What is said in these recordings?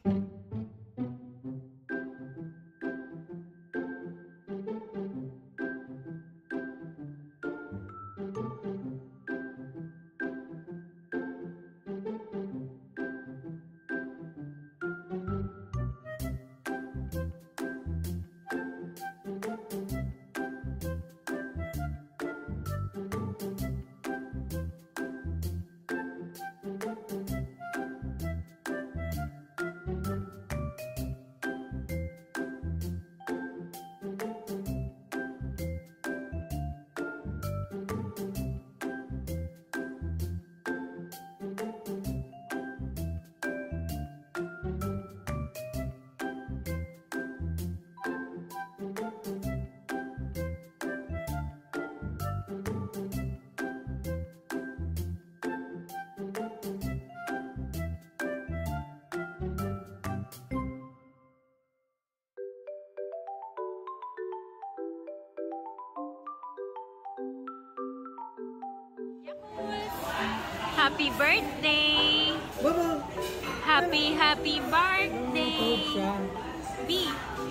Happy birthday! Baba! Happy birthday! B!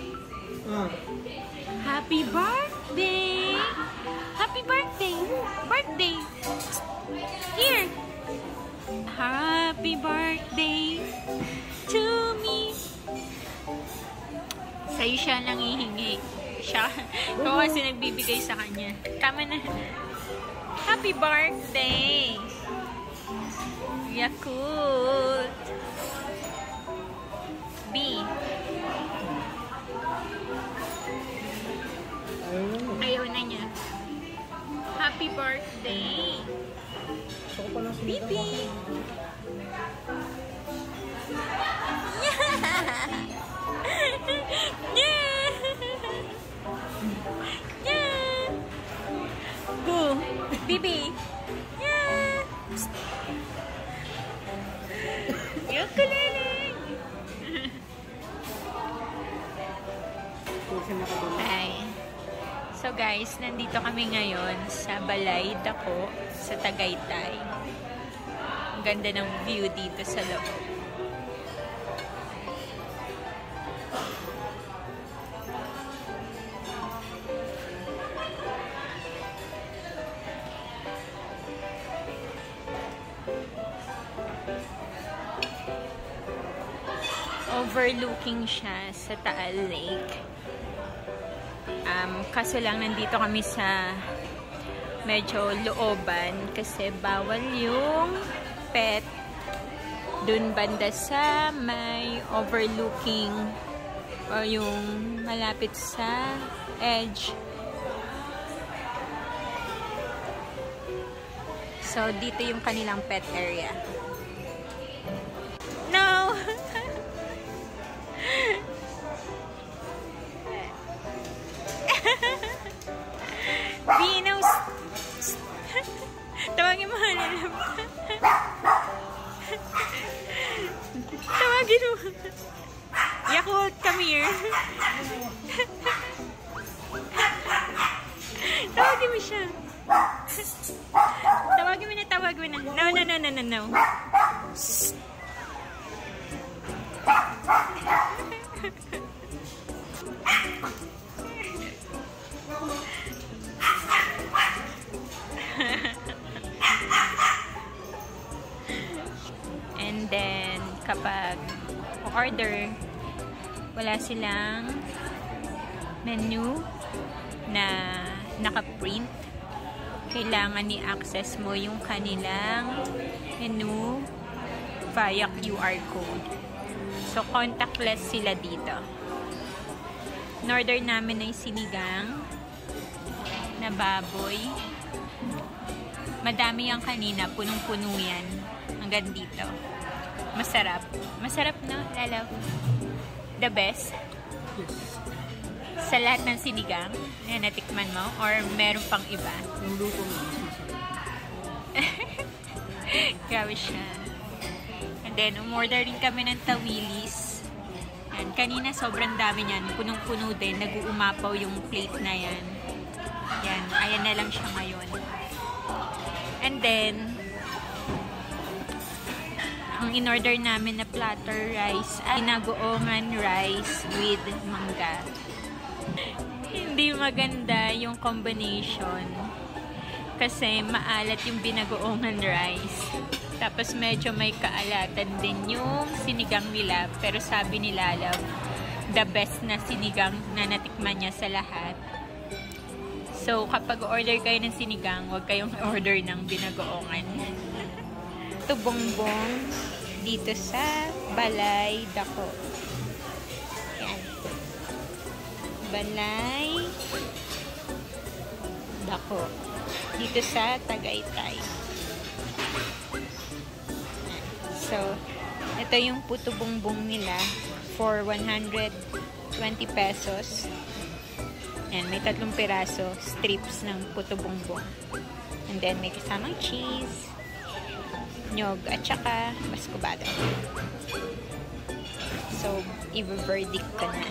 Happy birthday! Happy birthday! Birthday! Here! Happy birthday to me! Sa'yo siya lang ihingi. Siya. Ikaw kasi nagbibigay sa kanya. Tama na. Happy birthday! Yakult. B. Ayaw na niya. Happy birthday. Bibi. Go. Bibi. Yung kuliling! Ay. So guys, nandito kami ngayon sa Balay Dako sa Tagaytay. Ang ganda ng view dito sa loob. Overlooking siya sa Taal Lake. Kaso lang nandito kami sa medyo looban kasi bawal yung pet dun banda sa may overlooking o yung malapit sa edge. So dito yung kanilang pet area. No! Venus! Tawagin mo halalap. Tawagin mo. Yakult, come here. Tawagin mo siya. Tawagin mo na, tawagin mo na. No, no, no, no, no, no. And then, kapag order, wala silang menu na naka-print. Kailangan i-access mo yung kanilang menu via QR code. So, contactless sila dito. In-order namin ay sinigang na baboy. Madami yung kanina, punong-puno yan. Hanggang dito. Masarap. Masarap, no? Lalaw. The best. Yes. Sa lahat ng sinigang na natikman mo? Or meron pang iba? Yung luto mo. Grabe siya. And then, umorder rin kami ng tawilis. Yan. Kanina, sobrang dami niyan. Punong-puno din. Nag-uumapaw yung plate na yan. Yan. Ayan na lang siya ngayon. And then, ang Ang in-order namin na platter rice ay nagoongan rice with mangga. Hindi maganda yung combination kasi maalat yung binagoongan rice. Tapos medyo may kaalatan din yung sinigang nila. Pero sabi nila, love, the best na sinigang na natikman niya sa lahat. So, kapag order kayo ng sinigang, huwag kayong order ng binagoongan. Ito bongbong dito sa Balay Dako. Yan. Balay Dako. Dito sa Tagaytay. So, ito yung puto bongbong nila for 120 pesos. And may 3 piraso strips ng puto bongbong. And then may kasamang cheese, nyog, at saka baskobado. So, i-verdict ka na.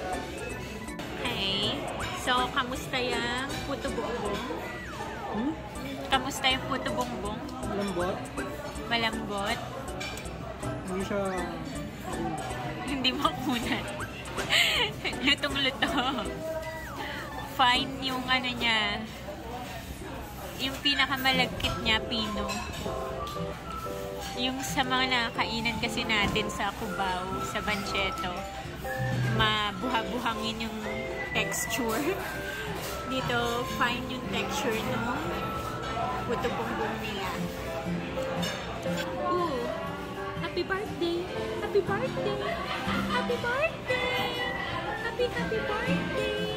Hey, so kamusta yung puto bongbong? Kamusta yung puto bongbong? Malambot. Malambot? Hindi siya... Hindi makunan. Lutong-luto. Fine yung ano niya. Yung pinakamalagkit niya, pino. Yung sa mga nakakainan kasi natin sa Cubao, sa Bancheto, mabuha-buhangin yung texture. Dito, fine yung texture nung puto bongbong nila. Ooh! Happy birthday! Happy birthday! Happy birthday! Happy birthday!